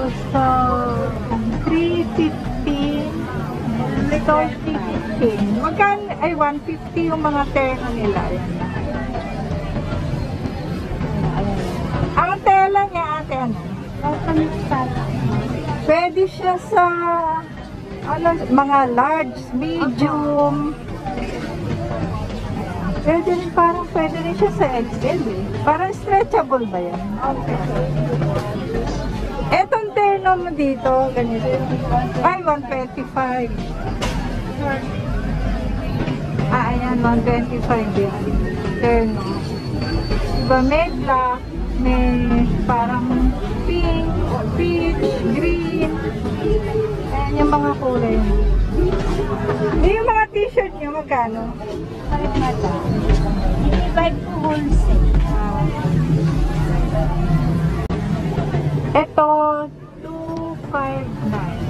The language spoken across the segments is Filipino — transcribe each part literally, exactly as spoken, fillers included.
sa three fifty. Ito, three fifty. Magkano? Ay, one fifty yung mga terno nila. Ayan. Ang tela niya, ate, ano? Pwede siya sa ano, mga large, medium. Pwede rin, parang pwede rin siya sa X L eh. Parang stretchable ba yan? Okay. Etong terno mo dito, ganito. Ay, one twenty-five. Ah, ayan, one twenty-five yan. Terno. Diba, may black, may parang pink, peach, green. Ayan yung mga kulay. Yung mga t-shirt nyo, magkano? Bakit nga ito? I-divide po wholesale. Ah. Ito, two fifty-nine.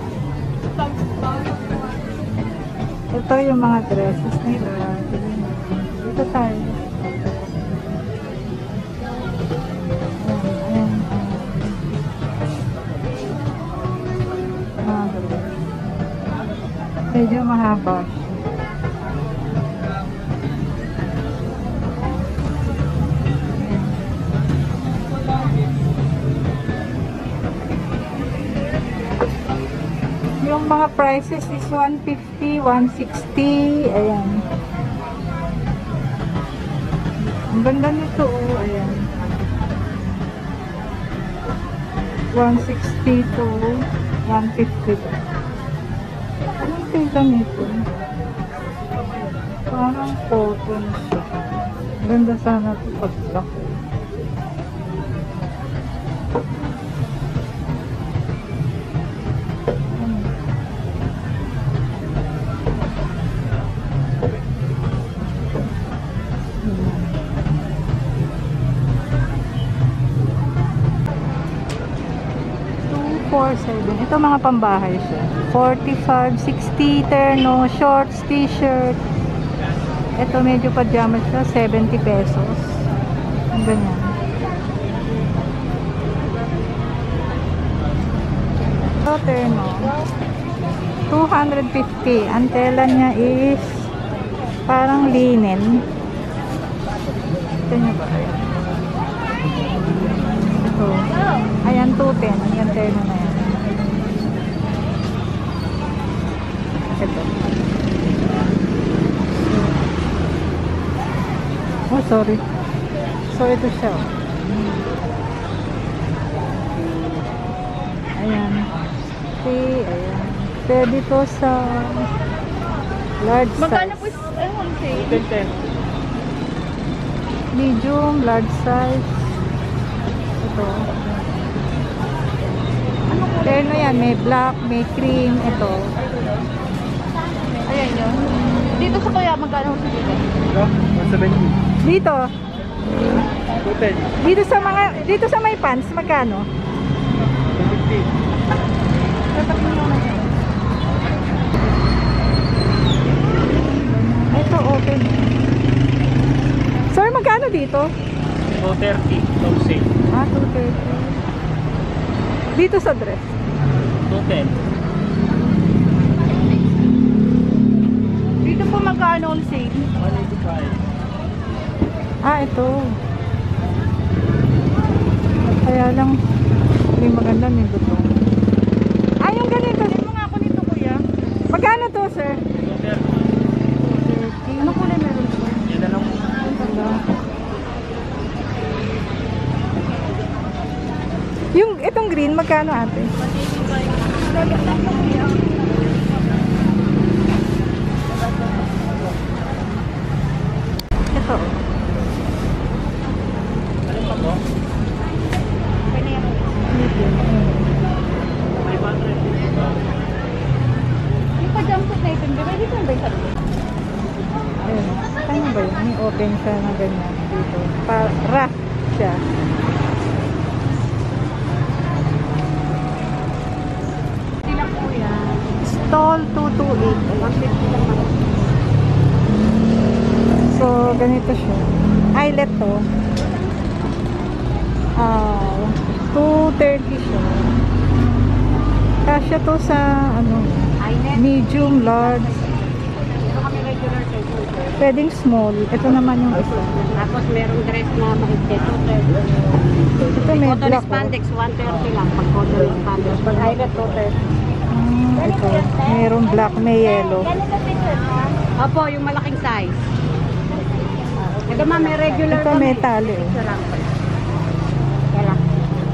Ito yung mga dresses nila. Ito tayo. Ayan, ayan. Ah, medyo mahaba. Yung mga prices is one fifty, one sixty, ayan. Ang ganda nito, oh, ayan. one sixty to one fifty. Anong tila nito? Parang cotton siya. Ganda sana ito pagkako. four seven. Ito mga pambahay siya. forty-five, sixty, terno, shorts, t-shirt. Ito medyo pajama siya. seventy pesos. Ang ganyan. Ito terno. two fifty. Ang tela niya is parang linen. Ito niya ba? Ito. Ayan, two ten. Yung terno na yan. Ito. Oh, sorry. So, ito siya. Ayan. Okay, ayan. Pwede to sa large size. Magkano po yung wholesale? ten ten. Medium, large size. Ito. Terno yan. May black, may cream. Ito. Ayan yun. Dito sa kuya, magkano po dito? Ito, one seventy. Dito. two ten. Dito sa mga, dito sa may pants, magkano? two fifty. Ito, open. Sir, magkano dito? two thirty. No sale. Ah, two thirty. Dito sa dress. two ten. Dito po magkano wholesale? one eighty-five. Ah, ito. Kaya lang, hindi maganda nito to. Ah, yung ganito. Ano mo nga ako nito kuya? Magkano to, sir? two thirty. thirty. Ano kulay meron po? Yan na lang. Yung, itong green, magkano ate? Ito. Ano pa po? Medium. five hundred. Yung pa-jumpsuit na ito, di ba? Dito na ba yung sarili? Ayun. Ano ba yun? May open siya na ganyan dito. Pa rack siya. Sila kuya. Stall two twenty-eight. So, ganito siya. Eyelet to. Ah, two thirty siya. Kasya to sa ano, Inet. medium, large. Ito kami regular size. Pwedeng small. Ito naman yung isa. Tapos merong dress na mahigpit. Ito may Cotton black. Oh. spandex, one thirty lang. Pag cotton spandex. Pag Inet, two thirty. Hmm, ito. Merong black, may yellow. Opo, yung malaking size. Ito ma'am, may regular Ito may tali. Oh. Ito lang. Kaya lang.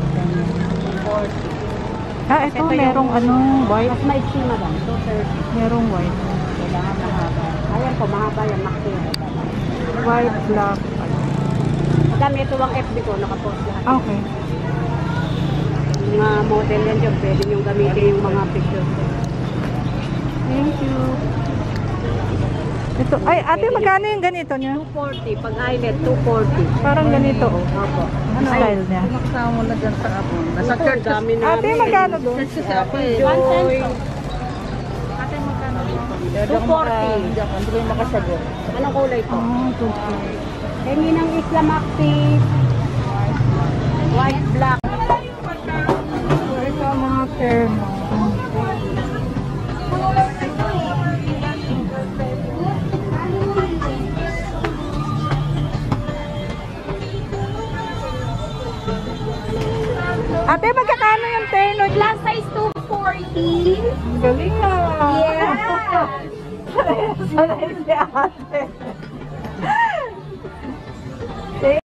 Ah, ito merong ano, white. Mas maiksi madam, two thirty. Merong white. Kailangan mahaba. Ayan po, mahaba yan, maxi. White, black. Madam, ito ang F B ko, nakapost lahat. Okay. Yung mga model yan dyan, pwede nyo gamitin yung mga pictures. Thank you. Ito, ay, ate, magkano yung ganito niya? two forty, pag Inet, two forty. Parang ganito, oh. Opo. Ano style niya? Kasama mo na dyan sa ako. Nasa Ito, church dami Ate, namin. magkano doon? Church sa ako eh. One cent. Ate, magkano doon? two forty. Hindi ko yung makasagot. Anong kulay to? Oh, two. Hingi ng Isla Maxi. White, black. Ito, mga termo. Ate, magkakano yung terno? Plus size two forty. Ang galing na. Yeah. Sanay si ate.